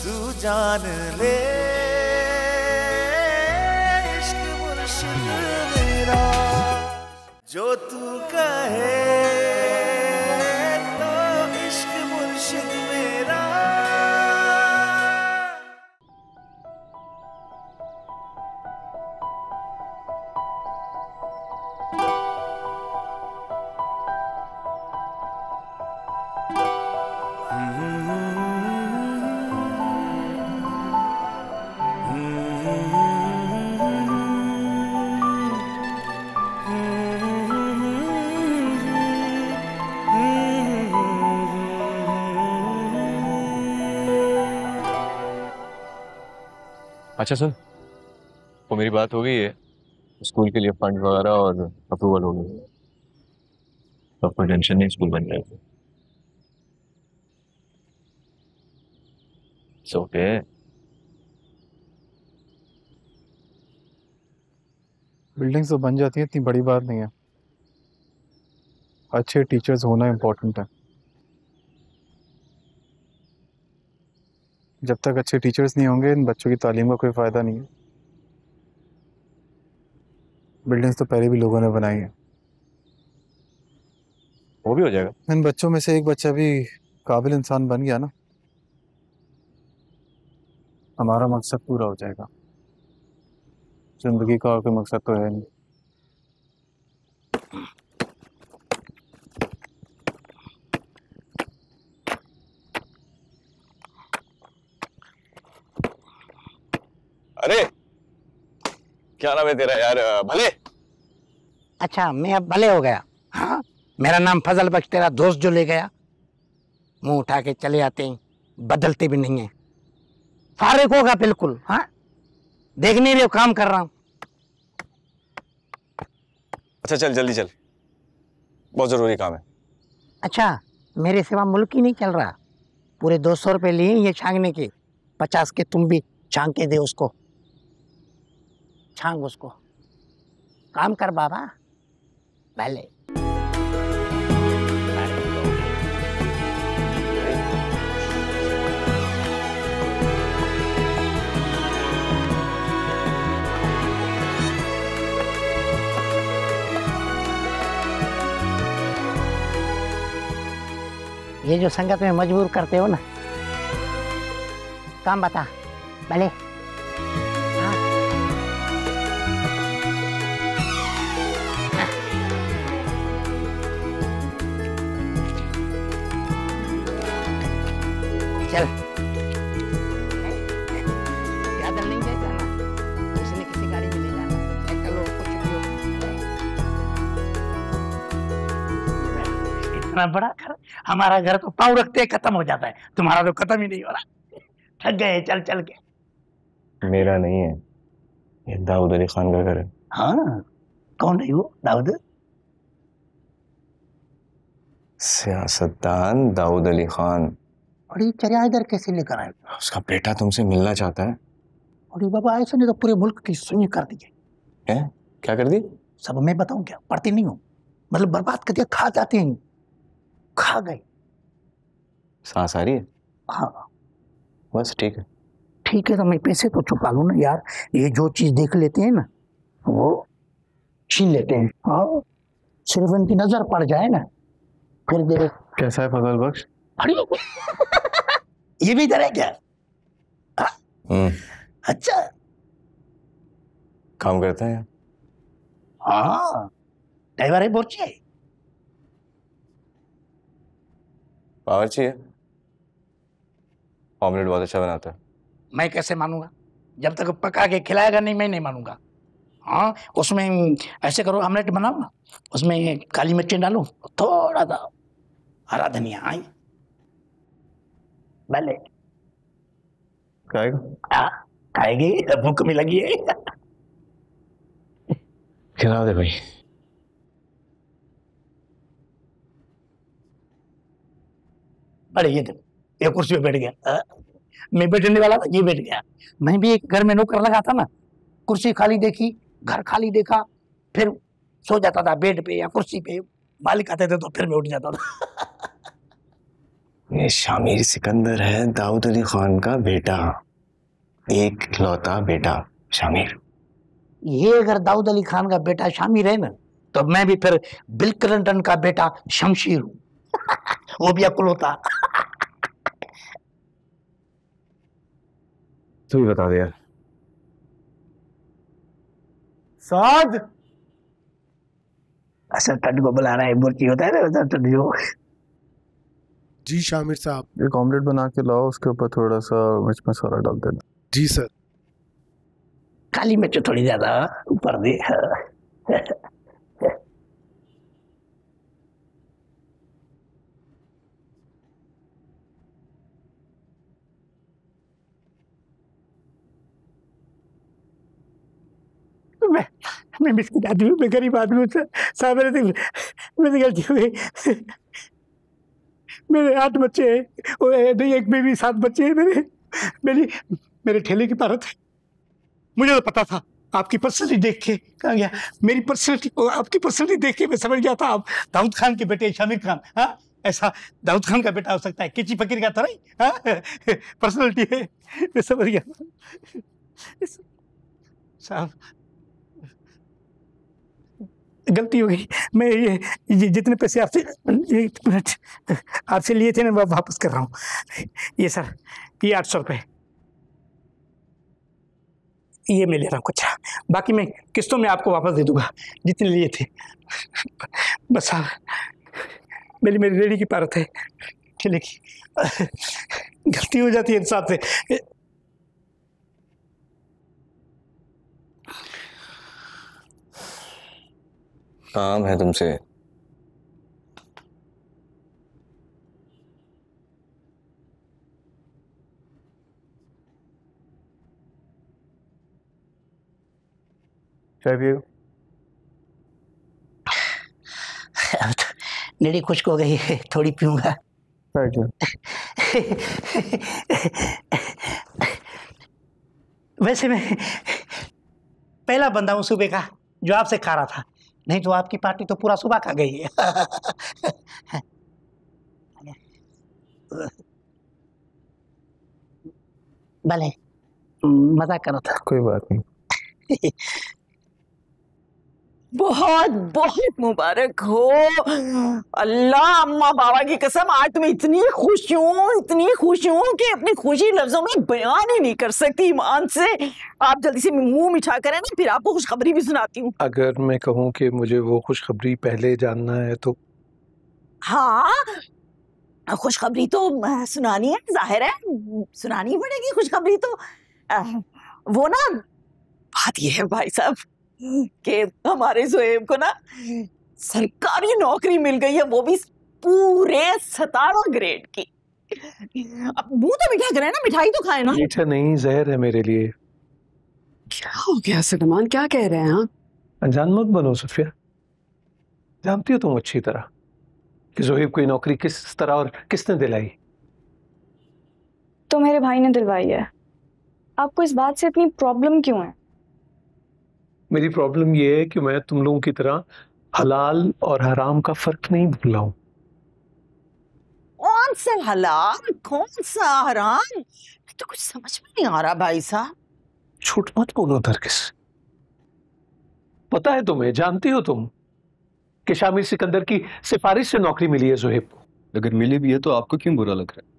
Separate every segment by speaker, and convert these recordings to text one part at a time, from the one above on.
Speaker 1: तू जान ले इश्क मुर्शिद मेरा, जो तू कहे तो इश्क मुर्शिद मेरा।
Speaker 2: अच्छा सर, वो मेरी बात हो गई है, स्कूल के लिए फंड वगैरह और अप्रूवल हो गई, तो कोई टेंशन नहीं, स्कूल बन जाएगा। ओके।
Speaker 3: बिल्डिंग्स तो बन जाती है, इतनी बड़ी बात नहीं है। अच्छे टीचर्स होना इम्पोर्टेंट है। जब तक अच्छे टीचर्स नहीं होंगे इन बच्चों की तालीम का कोई फ़ायदा नहीं है। बिल्डिंग्स तो पहले भी लोगों ने बनाई है।
Speaker 2: वो भी हो जाएगा।
Speaker 3: इन बच्चों में से एक बच्चा भी काबिल इंसान बन गया ना, हमारा मकसद पूरा हो जाएगा। जिंदगी का और कोई मकसद तो है नहीं।
Speaker 2: अरे क्या नाम है तेरा यार? भले।
Speaker 4: अच्छा, मैं अब भले हो गया? हाँ, मेरा नाम फजल बख्श, तेरा दोस्त जो ले गया। मुंह उठा के चले आते हैं, बदलते भी नहीं है। फारिग होगा बिल्कुल। हाँ, देख नहीं रहे, काम कर रहा हूं।
Speaker 2: अच्छा चल, जल्दी चल, बहुत जरूरी काम है।
Speaker 4: अच्छा, मेरे सिवा मुल्क ही नहीं चल रहा। पूरे 200 रुपए लिए ये छांगने के, 50 के तुम भी छांग के दे उसको। छांग उसको, काम कर बाबा। भले ये जो संगत में मजबूर करते हो ना, काम बता। भले चल, ज्यादा नहीं ले जाना, किसी न किसी गाड़ी में ले जाना। साइकिल हो, कुछ भी हो। इतना बड़ा घर, हमारा घर तो पाँव रखते खत्म हो जाता है, तुम्हारा तो खत्म ही नहीं हो रहा। थक गए चल चल के।
Speaker 2: मेरा नहीं है, ये दाऊद अली खान का घर है।
Speaker 4: हाँ, कौन है वो दाऊद?
Speaker 2: सियासतदान दाऊद अली खान।
Speaker 4: और ये चरिया इधर कैसे लेकर आए?
Speaker 2: उसका बेटा तुमसे मिलना चाहता है।
Speaker 4: और ये बाबा ऐसे नहीं तो पूरे मुल्क की सुनी कर दी
Speaker 2: है। क्या कर दी?
Speaker 4: सब मैं बताऊं क्या? पढ़ती नहीं हूँ, मतलब बर्बाद कर दिया। खा जाते हैं, खा गए।
Speaker 2: सांस आ रही है?
Speaker 4: हाँ
Speaker 2: बस ठीक है।
Speaker 4: ठीक है, तो मैं पैसे तो छुपा लूँ ना यार। ये जो चीज देख लेते हैं ना, वो छीन लेते हैं। हाँ, सिर्फ इनकी नजर पड़ जाए ना, फिर देखो।
Speaker 3: कैसा है फजल बख्श?
Speaker 4: अरे ये भी इधर है क्या? अच्छा,
Speaker 2: काम करता है।
Speaker 4: हाँ, ड्राइवर है, बोर्ची है,
Speaker 2: बावर्ची है, ऑमलेट बहुत अच्छा बनाता है।
Speaker 4: मैं कैसे मानूंगा? जब तक पका के खिलाएगा नहीं, मैं नहीं मानूंगा। हाँ, उसमें ऐसे करो, ऑमलेट बनाओ ना, उसमें काली मिर्ची डालो, थोड़ा सा हरा धनिया। आई भले
Speaker 2: खाएगा?
Speaker 4: खाएगी, भूख में लगी है।
Speaker 2: खिला दे भाई।
Speaker 4: अरे ये देखो, ये कुर्सी पे बैठ गया। मैं बैठने वाला था, ये बैठ गया। मैं भी एक घर में नौकर लगा था ना, कुर्सी खाली देखी, घर खाली देखा, फिर सो जाता था बेड पे या कुर्सी पे। मालिक आते थे तो फिर मैं उठ जाता था।
Speaker 5: ये शामिर सिकंदर है दाऊद अली खान का बेटा, एक इकलौता बेटा शामिर।
Speaker 4: ये अगर दाऊद अली खान का बेटा शामिर है ना, तो मैं भी फिर बिल क्लिंटन का बेटा शमशीर हूँ। वो भी अकुलौता।
Speaker 5: तू ही बता दे यार।
Speaker 4: साद अच्छा टड को बुला रहा है, बुर्की होता है ना टड जो।
Speaker 6: जी शामिर साहब।
Speaker 3: एक ऑमलेट बना के लाओ, उसके ऊपर थोड़ा सा मिर्च मसाला डाल देना।
Speaker 6: जी सर।
Speaker 4: काली मिर्च थोड़ी ज्यादा ऊपर दे। मैं मिस्किन आदमी हूँ, मैं गरीब आदमी हूँ साहब। मेरी गलती हो गई। मेरे 8 बच्चे हैं, नहीं एक में भी 7 बच्चे हैं मेरे ठेले की भारत है। मुझे तो पता था आपकी पर्सनैलिटी देख के, कहा गया मेरी पर्सनैलिटी, आपकी पर्सनैलिटी देख के मैं समझ गया था आप दाऊद खान के बेटे शामिर खान। हाँ ऐसा दाऊद खान का बेटा हो सकता है, किची फकीर का तो नहीं। हाँ पर्सनैलिटी है, मैं समझ गया साहब। गलती हो गई। मैं ये जितने पैसे आपसे लिए थे ना, मैं वापस कर रहा हूँ। ये सर, ये 800 रुपये ये मैं ले रहा हूँ कुछ, बाकी मैं किस्तों में आपको वापस दे दूंगा जितने लिए थे। बस साहब मेरी रेडी की पारत है, ठेले की। गलती हो जाती है इंसान से।
Speaker 5: काम है तुमसे।
Speaker 3: चाय पियो।
Speaker 4: नेड़ी खुश्क हो गई है, थोड़ी पीऊंगा। वैसे मैं पहला बंदा हूँ सुबह का जो आपसे खा रहा था, नहीं तो आपकी पार्टी तो पूरा सुबह खा गई है। भले मजाक करो था।
Speaker 3: कोई बात नहीं।
Speaker 7: बहुत बहुत मुबारक हो। अल्लाह अम्मा बाबा की कसम, आज तुम्हें इतनी खुश हूँ कि अपनी खुशी लफ्जों में बयान ही नहीं कर सकती ईमान से। आप जल्दी से मुंह मिठा करें ना, फिर आपको खुशखबरी भी सुनाती हूँ।
Speaker 6: अगर मैं कहूँ कि मुझे वो खुशखबरी पहले जानना है तो?
Speaker 7: हाँ खुशखबरी तो सुनानी है, जाहिर है सुनानी पड़ेगी खुशखबरी तो। वो ना बात ये है भाई साहब कि हमारे ज़ोएब को ना सरकारी नौकरी मिल गई है, वो भी पूरे 17 ग्रेड की। अब मुंह तो मीठा करें ना, मिठाई तो खाए ना।
Speaker 6: मीठा नहीं, जहर है मेरे लिए।
Speaker 8: क्या हो गया सलमान, क्या कह रहे हैं आप?
Speaker 6: अनजान मत बनो सफिया, जानती हो तुम अच्छी तरह कि ज़ोएब को नौकरी किस तरह और किसने दिलाई।
Speaker 8: तो मेरे भाई ने दिलवाई है। आपको इस बात से इतनी प्रॉब्लम क्यों है?
Speaker 6: मेरी प्रॉब्लम ये है कि मैं तुम लोगों की तरह हलाल और हराम का फर्क नहीं भूला हूं।
Speaker 7: कौन सा हलाल कौन सा हराम, तो कुछ समझ में नहीं आ रहा भाई साहब।
Speaker 6: झूठ मत बोलो नरगिस, पता है तुम्हें, जानती हो तुम कि शामिर सिकंदर की सिफारिश से नौकरी मिली है ज़ोएब को।
Speaker 2: अगर मिली भी है तो आपको क्यों बुरा लग रहा है?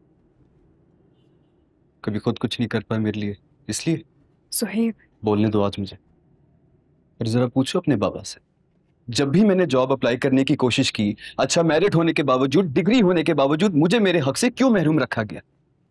Speaker 2: कभी खुद कुछ नहीं कर पाए मेरे लिए, इसलिए
Speaker 8: ज़ोएब
Speaker 2: बोलने दो आज मुझे। और जरा पूछो अपने बाबा से, जब भी मैंने जॉब अप्लाई करने की कोशिश की, अच्छा मेरिट होने के बावजूद, डिग्री होने के बावजूद मुझे मेरे हक से क्यों महरूम रखा गया?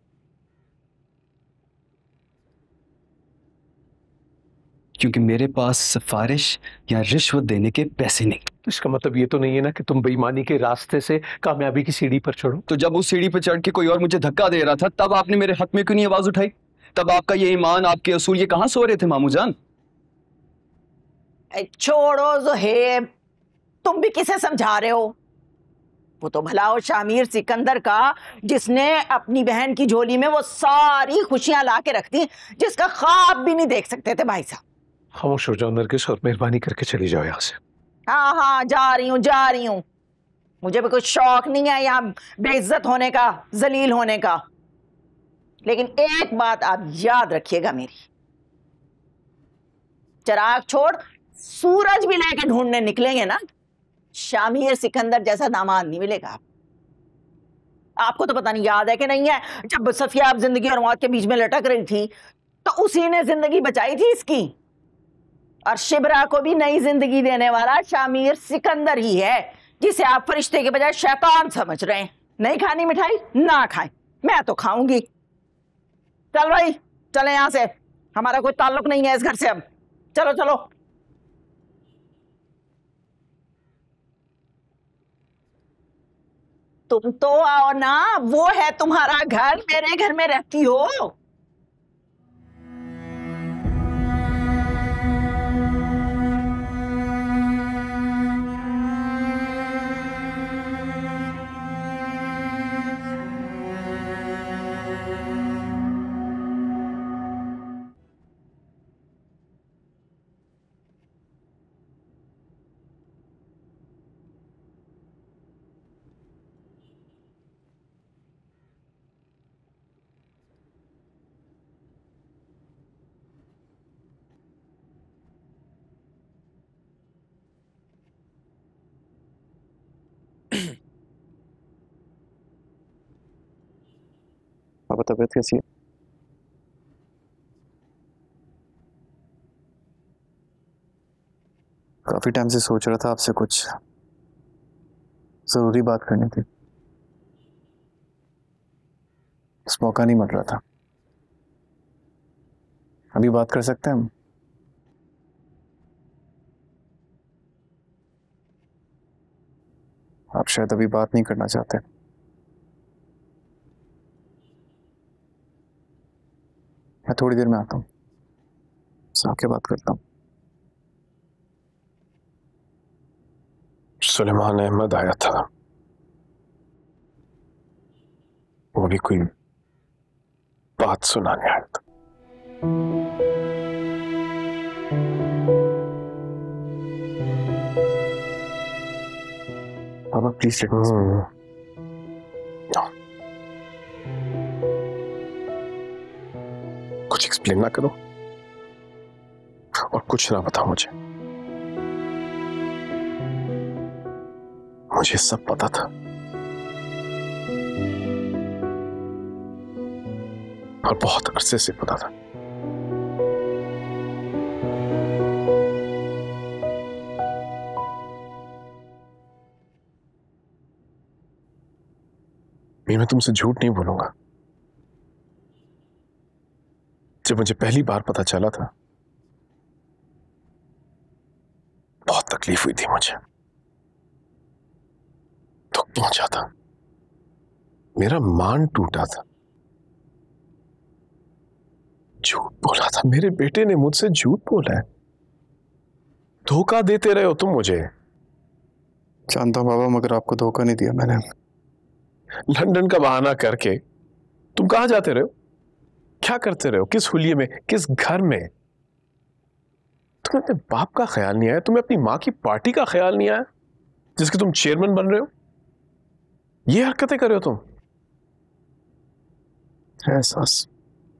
Speaker 2: क्योंकि मेरे पास सिफारिश या रिश्वत देने के पैसे नहीं।
Speaker 6: इसका मतलब ये तो नहीं है ना कि तुम बेईमानी के रास्ते से कामयाबी की सीढ़ी पर चढ़ो।
Speaker 2: तो जब उस सीढ़ी पर चढ़ के कोई और मुझे धक्का दे रहा था, तब आपने मेरे हक में क्यों नहीं आवाज उठाई? तब आपका ये ईमान, आपके असूल, ये कहां सो रहे थे मामू जान?
Speaker 7: छोड़ो ज़ोहेब, तुम भी किसे समझा रहे हो? वो तो भला हो शामिर सिकंदर का, जिसने अपनी बहन की झोली में वो सारी खुशियां ला के रख दी जिसका ख्वाब भी नहीं देख सकते थे भाई साहब।
Speaker 6: खामोश हो जाओ नरगिस और मेहरबानी करके चली जाओ यहाँ से।
Speaker 7: हाँ जा रही हूँ। मुझे भी कुछ शौक नहीं है यहाँ बेइज्जत होने का, जलील होने का। लेकिन एक बात आप याद रखिएगा मेरी, चिराग छोड़ सूरज भी लेके ढूंढने निकलेंगे ना, शामिर सिकंदर जैसा दामाद नहीं मिलेगा। आपको तो पता नहीं याद है कि नहीं है, जब सफिया आप जिंदगी और मौत के बीच में लटक रही थी तो उसी ने जिंदगी बचाई थी इसकी। और शिबरा को भी नई जिंदगी देने वाला शामिर सिकंदर ही है, जिसे आप फरिश्ते के बजाय शैतान समझ रहे हैं। नहीं खानी मिठाई ना खाएं, मैं तो खाऊंगी। चल भाई चले यहां से, हमारा कोई ताल्लुक नहीं है इस घर से अब। चलो चलो। तुम तो आओ ना, वो है तुम्हारा घर, मेरे घर में रहती हो।
Speaker 3: पापा तबीयत कैसी है? काफी टाइम से सोच रहा था आपसे कुछ जरूरी बात करनी थी, बस मौका नहीं मिल रहा था। अभी बात कर सकते हैं हम? आप शायद अभी बात नहीं करना चाहते। मैं थोड़ी देर में आता हूँ, आके बात करता हूँ।
Speaker 9: सुलेमान अहमद आया था, वो भी कोई बात सुनाने आया था।
Speaker 3: पापा प्लीज लेट मी।
Speaker 9: कुछ एक्सप्लेन ना करो और कुछ ना बताओ मुझे सब पता था और बहुत अरसे से पता था। मैं तुमसे झूठ नहीं बोलूंगा, जब मुझे पहली बार पता चला था बहुत तकलीफ हुई थी, मुझे दुख पहुंचा था, मेरा मान टूटा था। झूठ बोला था, मेरे बेटे ने मुझसे झूठ बोला है। धोखा देते रहे हो तुम मुझे।
Speaker 3: जानता हूं बाबा, मगर आपको धोखा नहीं दिया मैंने।
Speaker 9: लंदन का बहाना करके तुम कहां जाते रहे हो, क्या करते रहे हो, किस हुलिये में, किस घर में? तुम्हें अपने बाप का ख्याल नहीं आया, तुम्हें अपनी मां की पार्टी का ख्याल नहीं आया जिसके तुम चेयरमैन बन रहे हो। ये हरकतें कर रहे हो तुम।
Speaker 3: एहसास,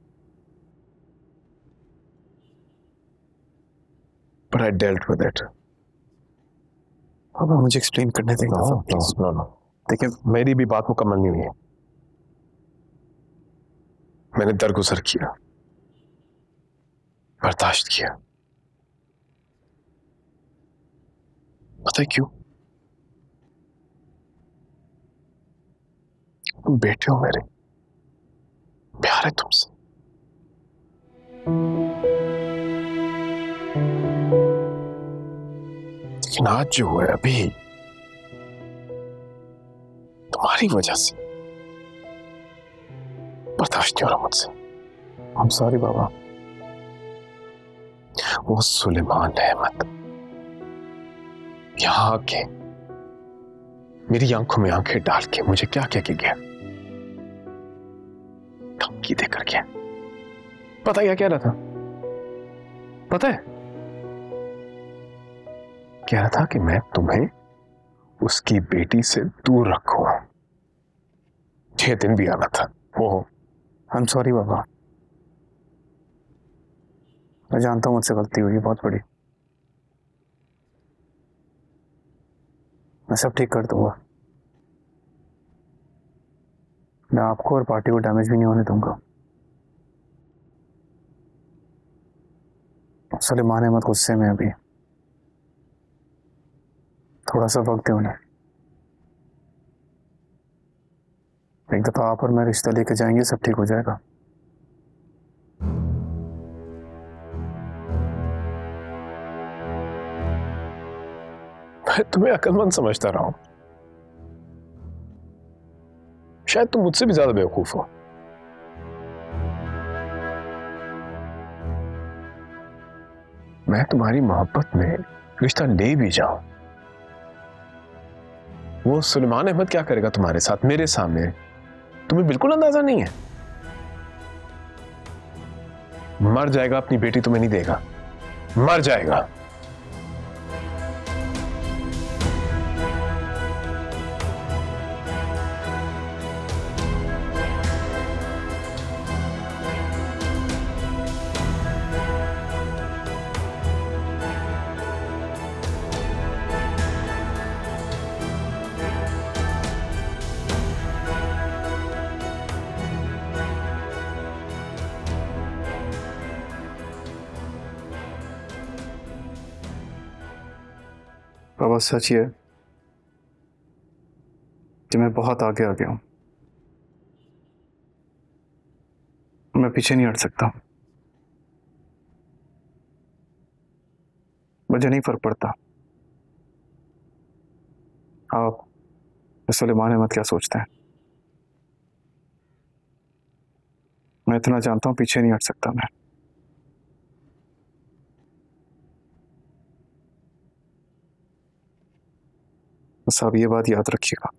Speaker 9: but I dealt with it.
Speaker 3: पापा मुझे एक्सप्लेन करने देगा।
Speaker 9: No. देखिए, मेरी भी बात मुकम्मल नहीं हुई है। मैंने दरगुजर किया, बर्दाश्त किया। पता है क्यों? तुम बेटे हो मेरे, प्यार है तुमसे। लेकिन आज जो हुआ है अभी, तुम्हारी वजह से बर्दाश्त नहीं हो रहा मुझसे।
Speaker 3: I'm sorry बाबा।
Speaker 9: वो सुलेमान अहमद यहां आके मेरी आंखों में आंखें डाल के मुझे क्या कह के गया, धमकी देकर गया। पता क्या कह रहा था? पता है? कह रहा था कि मैं तुम्हें उसकी बेटी से दूर रखो। 6 दिन भी आना था वो।
Speaker 3: आई एम सॉरी बाबा, मैं जानता हूँ मुझसे गलती हुई बहुत बड़ी, मैं सब ठीक कर दूंगा। मैं आपको और पार्टी को डैमेज भी नहीं होने दूंगा। सुलेमान अहमद गुस्से में अभी, थोड़ा सा वक्त दे उन्हें। एक दफा आप और मैं रिश्ता लेके जाएंगे, सब ठीक हो जाएगा।
Speaker 9: मैं तुम्हें अक्लमंद समझता रहा हूं, शायद तुम मुझसे भी ज्यादा बेवकूफ हो। मैं तुम्हारी मोहब्बत में रिश्ता ले भी जाऊं, वो सुलेमान अहमद क्या करेगा तुम्हारे साथ मेरे सामने, तुम्हें बिल्कुल अंदाजा नहीं है। मर जाएगा, अपनी बेटी तुम्हें नहीं देगा, मर जाएगा।
Speaker 3: बाबा सच ये है कि मैं बहुत आगे आ गया हूं, मैं पीछे नहीं हट सकता। मुझे नहीं फर्क पड़ता आप सुलेमान अहमद क्या सोचते हैं, मैं इतना जानता हूं पीछे नहीं हट सकता मैं। बस आप ये बात याद रखिएगा।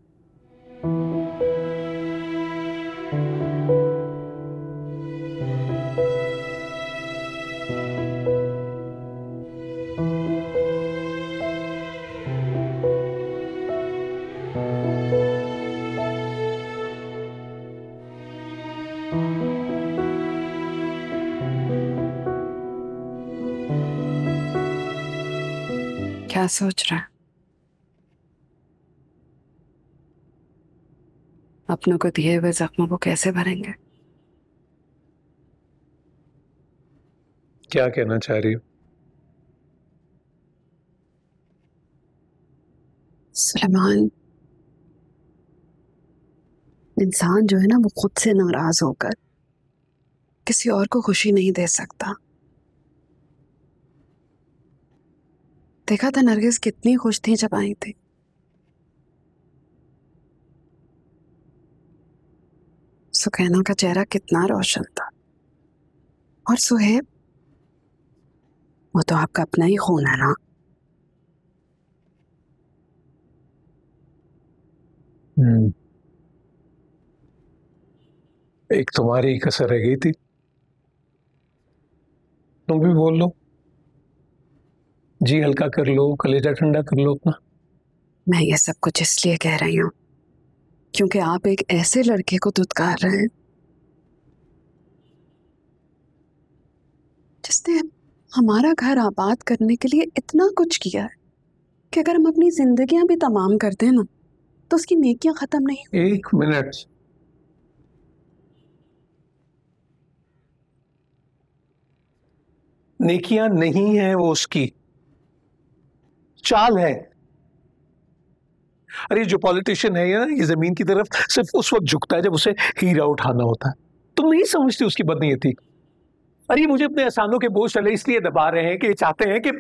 Speaker 10: क्या सोच रहा है? अपनों को दिए हुए जख्मों को कैसे भरेंगे?
Speaker 6: क्या कहना चाह रही हो?
Speaker 10: सुलेमान, इंसान जो है ना वो खुद से नाराज होकर किसी और को खुशी नहीं दे सकता। देखा था नरगिस कितनी खुश थी जब आई थी। सुकैना का चेहरा कितना रोशन था। और सुहेब, वो तो आपका अपना ही खून है ना।
Speaker 6: एक तुम्हारी ही कसर रह गई थी, तुम भी बोल लो, जी हल्का कर लो, कलेजा ठंडा कर लो अपना।
Speaker 10: मैं ये सब कुछ इसलिए कह रही हूं क्योंकि आप एक ऐसे लड़के को धुतकार रहे हैं जिसने हमारा घर आबाद करने के लिए इतना कुछ किया है कि अगर हम अपनी जिंदगियां भी तमाम कर दें ना तो उसकी नेकियां खत्म नहीं।
Speaker 6: एक मिनट, नेकियां नहीं है वो, उसकी चाल है। अरे जो पॉलिटिशियन है ना, ये जमीन की तरफ सिर्फ उस वक्त झुकता है जब उसे हीरा उठाना होता है। तुम नहीं समझते उसकी बदनीयती। अरे मुझे अपने एहसानों के बोझ चले इसलिए दबा रहे हैं कि चाहते हैं कि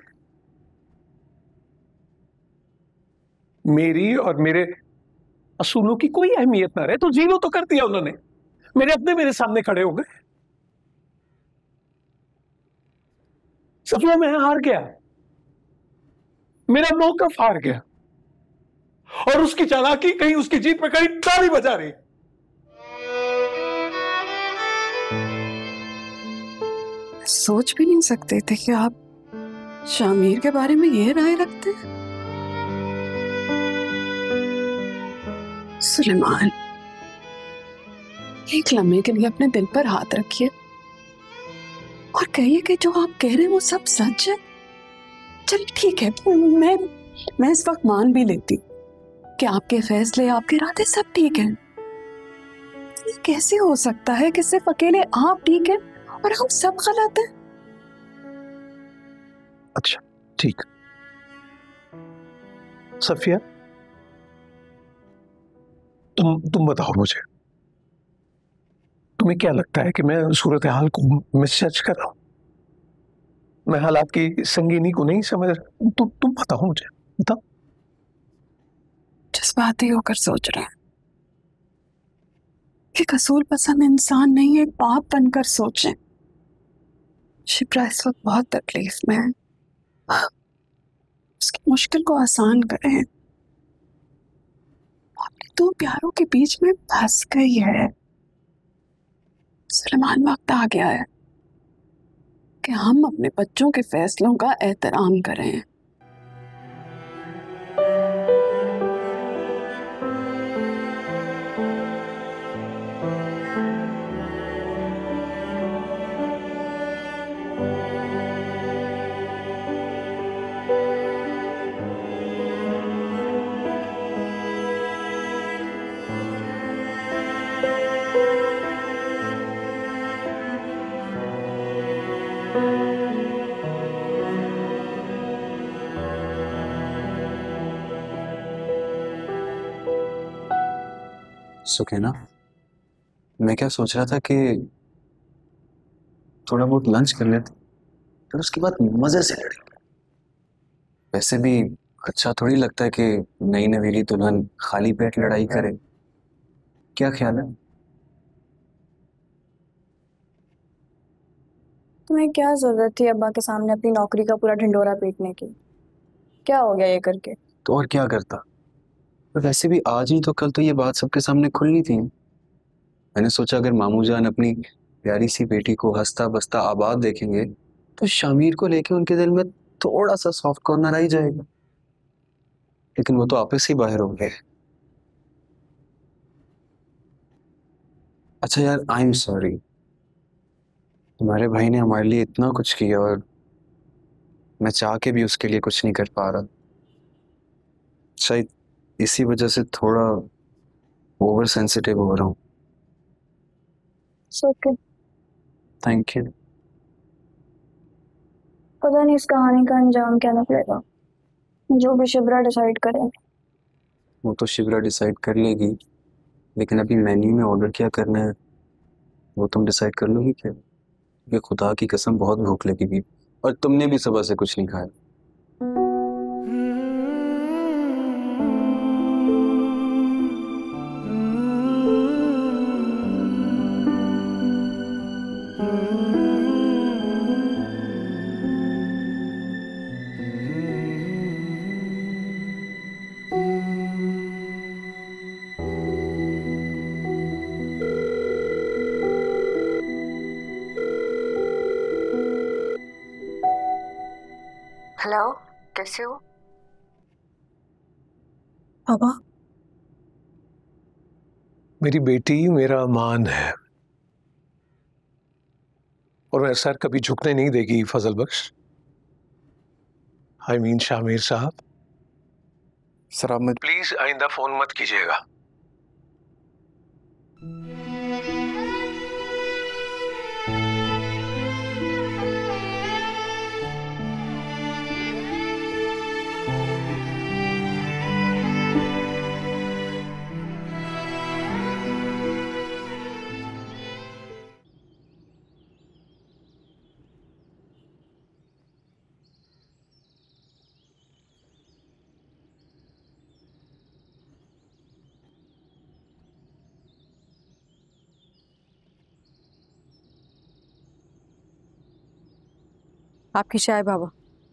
Speaker 6: मेरी और मेरे असूलों की कोई अहमियत ना रहे। तो जीरो तो कर दिया उन्होंने, मेरे सामने खड़े हो गए। सफिया मैं हार गया, मेरा मौकफ हार गया, और उसकी चालाकी कहीं उसकी जीत पे कहीं ताली बजा रही।
Speaker 10: सोच भी नहीं सकते थे कि आप शामिर के बारे में ये राय रखते हैं। सुलेमान, एक लम्हे के लिए अपने दिल पर हाथ रखिए और कहिए कि जो आप कह रहे हैं वो सब सच है। चल ठीक है, मैं इस वक्त मान भी लेती कि आपके फैसले, आपके इरादे सब ठीक हैं। ये कैसे हो सकता है कि सिर्फ अकेले आप ठीक हैं और हम सब गलत हैं?
Speaker 6: अच्छा ठीक। सफिया, तुम बताओ मुझे, तुम्हें क्या लगता है कि मैं सूरत हाल को मिसजज कर रहा हूं? मैं हालात की संगीनी को नहीं समझ रहा? तुम बताओ मुझे, बताओ।
Speaker 10: जज्बाती होकर सोच रहे हैं, एक असूल पसंद इंसान नहीं, एक बाप बनकर सोचें। शिप्रा इस वक्त बहुत तकलीफ में है, उसकी मुश्किल को आसान करें। अपने दो प्यारों के बीच में फंस गई है। सुलेमान, वक्त आ गया है कि हम अपने बच्चों के फैसलों का एहतराम करें।
Speaker 3: सुखैना, मैं क्या सोच रहा था कि थोड़ा बहुत लंच कर लेते, फिर उसके बाद मजे से लड़ेंगे। वैसे भी अच्छा थोड़ी लगता है कि नई नवेली दुल्हन खाली पेट लड़ाई करे। क्या ख्याल है?
Speaker 8: तुम्हें क्या जरूरत थी अब्बा के सामने अपनी नौकरी का पूरा ढिंडोरा पीटने की? क्या हो गया ये करके?
Speaker 3: तो और क्या करता। पर वैसे भी आज ही तो, कल तो ये बात सबके सामने खुलनी थी। मैंने सोचा अगर मामू जान अपनी प्यारी सी बेटी को हंसता बसता आबाद देखेंगे तो शामिर को लेके उनके दिल में थोड़ा सा सॉफ्ट कॉर्नर आ ही जाएगा। लेकिन वो तो आपस ही बाहर हो गए। अच्छा यार, आई एम सॉरी। तुम्हारे भाई ने हमारे लिए इतना कुछ किया और मैं चाह के भी उसके लिए कुछ नहीं कर पा रहा। शायद इसी वजह से थोड़ा ओवर सेंसिटिव हो रहा हूँ।
Speaker 8: Okay,
Speaker 3: thank you.
Speaker 8: पता नहीं इस कहानी का अंजाम क्या निकलेगा। जो भी शिप्रा डिसाइड करे।
Speaker 3: वो तो शिप्रा डिसाइड कर लेगी, लेकिन अभी मेन्यू में ऑर्डर क्या करना है वो तुम डिसाइड कर लोगी क्या? ये खुदा की कसम बहुत भूख लगी थी और तुमने भी सुबह से कुछ नहीं खाया।
Speaker 10: हेलो, कैसे हो?
Speaker 8: पापा,
Speaker 6: मेरी बेटी मेरा मान है और मेरा सर कभी झुकने नहीं देगी फजल बख्श। आई मीन शामिर साहब।
Speaker 3: सर आप मत
Speaker 6: प्लीज आइंदा फोन मत कीजिएगा।
Speaker 11: आपकी चाय बाबा।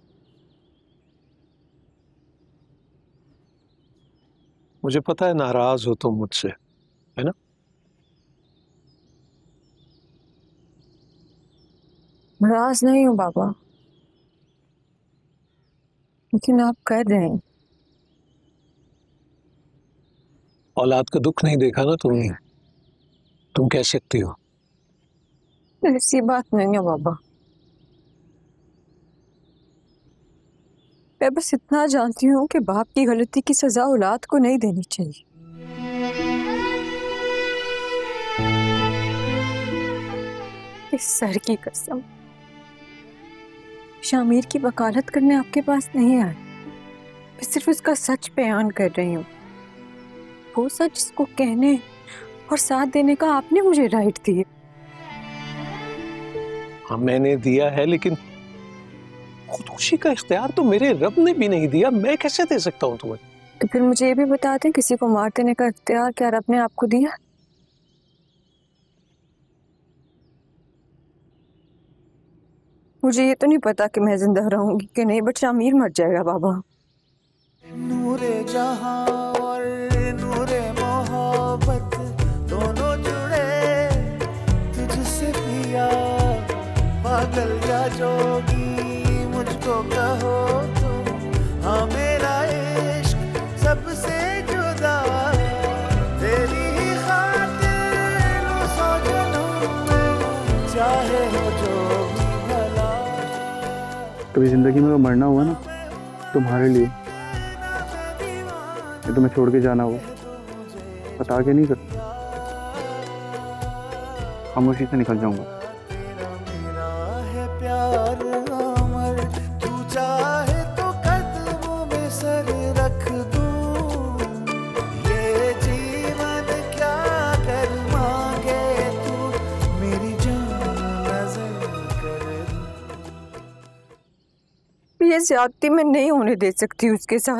Speaker 6: मुझे पता है नाराज हो तुम मुझसे, है ना?
Speaker 11: नाराज नहीं हूँ बाबा, लेकिन आप कर रहे हैं।
Speaker 6: औलाद का दुख नहीं देखा ना तुमने, तुम कह सकती हो।
Speaker 11: ऐसी बात नहीं है बाबा, मैं बस इतना जानती हूँ कि बाप की गलती की सजा औलाद को नहीं देनी चाहिए। इस सर की कसम, शामिर की वकालत करने आपके पास नहीं आई, मैं सिर्फ उसका सच बयान कर रही हूँ। वो सच इसको कहने और साथ देने का आपने मुझे राइट दिए।
Speaker 6: हाँ मैंने दिया है, लेकिन खुदकुशी का इख्तियार तो मेरे रब ने भी नहीं दिया, मैं कैसे दे सकता हूँ तुम्हें?
Speaker 11: तो फिर मुझे ये भी बता दें, किसी को मार देने का इख्तियार क्या रब ने आपको दिया? मुझे ये तो नहीं पता कि मैं जिंदा रहूंगी कि नहीं, बट शामिर मर जाएगा बाबा।
Speaker 1: नूरे जहां और नूरे मोहब्बत दोनों जुड़े तुझसे पिया, पागल या जोगी मुझको कहो तुम, हाँ मेरा इश्क सबसे जुदा, तेरी ही खातिर लूं सौ जन्म में, चाहे हो जो भी भला।
Speaker 3: कभी जिंदगी में मरना हुआ ना तुम्हारे लिए, तुम्हें छोड़ के जाना हुआ, बता के नहीं सकता, खामोशी से निकल जाऊंगा।
Speaker 1: मेरा है प्यार अमर, तू चाहे तो कदमों में सर रख दूं, ये जीवन क्या कर मांगे तू, मेरी जान नजर कर दूं।
Speaker 11: ये ज्यादती मैं नहीं होने दे सकती उसके साथ।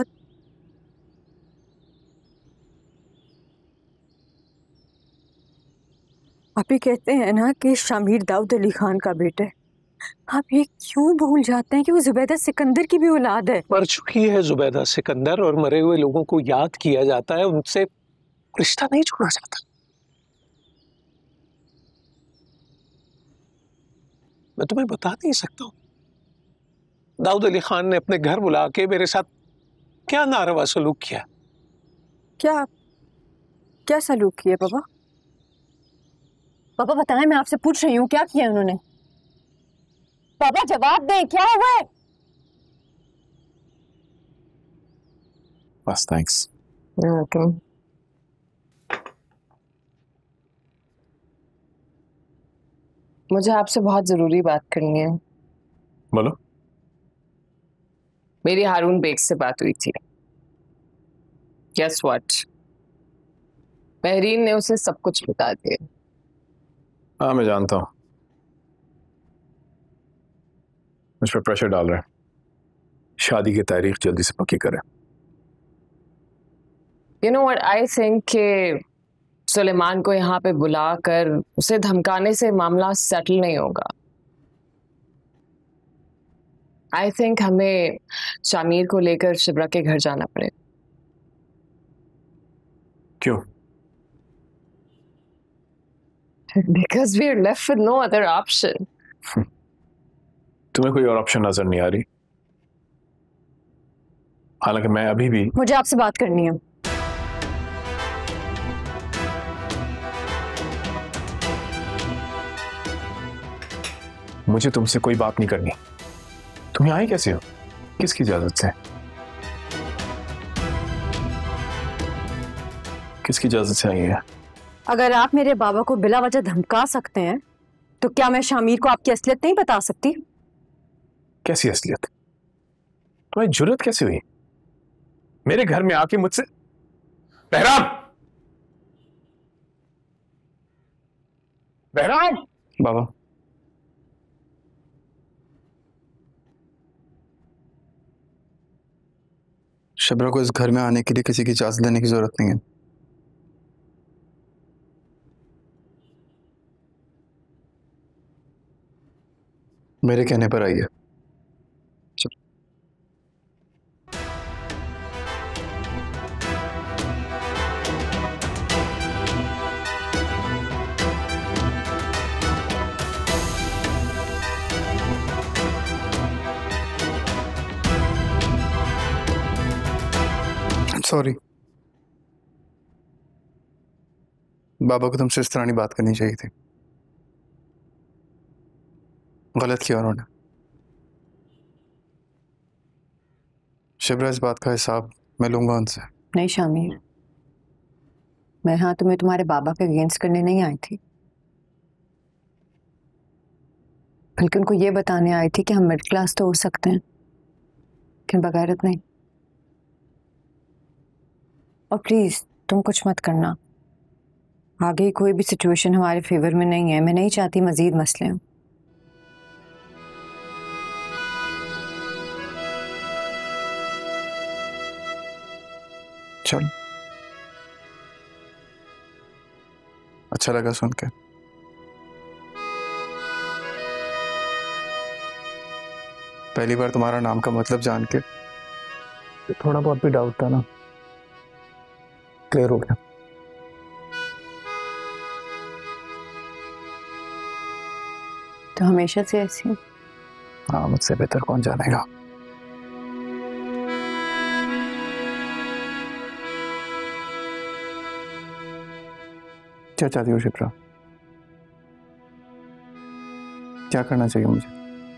Speaker 11: आप ही कहते हैं ना कि शामिर दाऊद अली खान का बेटा है, आप ये क्यों भूल जाते हैं कि वो जुबैदा सिकंदर की भी औलाद है?
Speaker 6: मर चुकी है जुबैदा सिकंदर, और मरे हुए लोगों को याद किया जाता है, उनसे रिश्ता नहीं जोड़ा जाता। मैं तुम्हें बता नहीं सकता हूं दाऊद अली खान ने अपने घर बुला के मेरे साथ क्या नारवा सलूक किया।
Speaker 11: क्या क्या सलूक किया बाबा? बाबा बताएं, मैं आपसे पूछ रही हूँ, क्या किया उन्होंने? बाबा जवाब दें, क्या हुआ है?
Speaker 2: बस थैंक्स।
Speaker 11: ओके।
Speaker 12: मुझे आपसे बहुत जरूरी बात करनी है।
Speaker 9: बोलो।
Speaker 12: मेरी हारून बेग से बात हुई थी। Guess what? महरीन ने उसे सब कुछ बता दिया।
Speaker 9: हाँ मैं जानता हूँ, मुझ पर प्रेशर डाल रहे हैं, शादी की तारीख जल्दी से पक्की करें।
Speaker 12: You know what? I think कि सुलेमान को यहाँ पे बुलाकर उसे धमकाने से मामला सेटल नहीं होगा। I think हमें शामिर को लेकर शिब्रा के घर जाना पड़ेगा।
Speaker 9: क्यों?
Speaker 12: Because we are left with no other option.
Speaker 9: तुम्हें कोई और ऑप्शन नजर नहीं आ रही? हालांकि मैं अभी भी
Speaker 11: मुझे आपसे बात करनी है।
Speaker 9: मुझे तुमसे कोई बात नहीं करनी। तुम यहाँ आई कैसे हो? किसकी इजाजत से? किसकी इजाजत से आई है?
Speaker 11: अगर आप मेरे बाबा को बिला वजह धमका सकते हैं तो क्या मैं शामिर को आपकी असलियत नहीं बता सकती?
Speaker 9: कैसी असलियत? तुम्हारी जुर्रत कैसे हुई मेरे घर में आके मुझसे? बहराम! बहराम!
Speaker 3: बाबा शबरा को इस घर में आने के लिए किसी की इजाजत लेने की जरूरत नहीं है। मेरे कहने पर आई है। सॉरी। बाबा को तुमसे इस तरह नहीं बात करनी चाहिए थी। गलत किया उन्होंने। शिब्रा, इस बात का हिसाब मैं लूंगा उनसे।
Speaker 10: नहीं शामिर, मैं यहाँ तुम्हें तुम्हारे बाबा के अगेंस्ट करने नहीं आई थी, बल्कि उनको ये बताने आई थी कि हम मिडिल क्लास तो हो सकते हैं लेकिन बगैरत नहीं। और प्लीज तुम कुछ मत करना, आगे कोई भी सिचुएशन हमारे फेवर में नहीं है। मैं नहीं चाहती मजीद मसले हों।
Speaker 3: चलो, अच्छा लगा सुन के। पहली बार तुम्हारा नाम का मतलब जान के
Speaker 6: थोड़ा बहुत भी डाउट था ना, क्लियर हो गया।
Speaker 10: तो हमेशा से ऐसी?
Speaker 6: हाँ, मुझसे बेहतर कौन जानेगा।
Speaker 3: क्या चाहती हो शिप्रा? क्या करना चाहिए मुझे?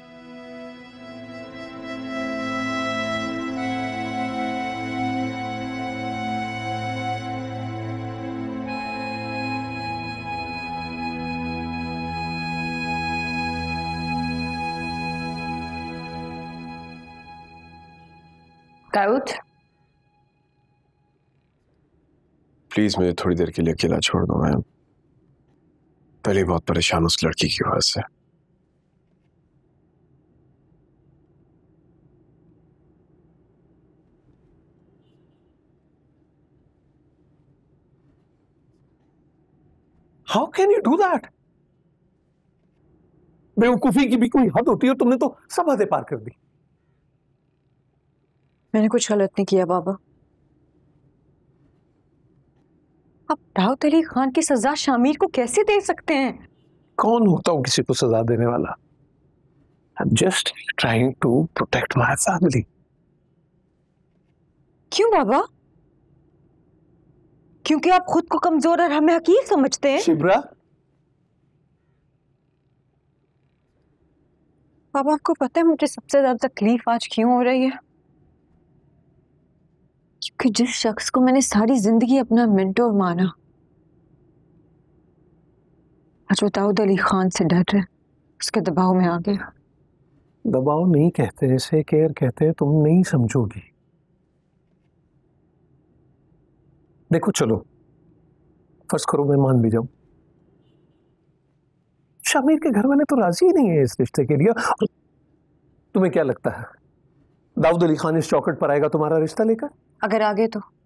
Speaker 12: दाऊद,
Speaker 9: प्लीज मुझे थोड़ी देर के लिए अकेला छोड़ दो। मैं पहले बहुत परेशान उस लड़की की वजह से।
Speaker 6: How can you do that? बेवकूफी की भी कोई हद होती है, तुमने तो सब हदें पार कर दी।
Speaker 10: मैंने कुछ गलत नहीं किया बाबा। आप दाऊद अली खान की सजा शामिर को कैसे दे सकते हैं?
Speaker 6: कौन होता हूं किसी को सजा देने वाला? I'm just trying to protect my family.
Speaker 10: क्यों बाबा? क्योंकि आप खुद को कमजोर और हमें हकीर समझते हैं?
Speaker 6: शिब्रा,
Speaker 10: बाबा आपको पता है मुझे सबसे ज्यादा तकलीफ आज क्यों हो रही है? क्योंकि जिस शख्स को मैंने सारी जिंदगी अपना मेंटोर माना, आज वो दाऊद अली खान से डर रहे, उसके दबाव में आ गया।
Speaker 6: दबाव नहीं कहते, इसे केयर कहते हैं। तुम नहीं समझोगी। देखो, चलो फर्ज करो मैं मान भी जाऊं, शामिर के घर वाले तो राजी ही नहीं है इस रिश्ते के लिए। तुम्हें क्या लगता है दाऊद अली खान इस चौखट पर आएगा तुम्हारा रिश्ता लेकर?
Speaker 10: अगर आगे तो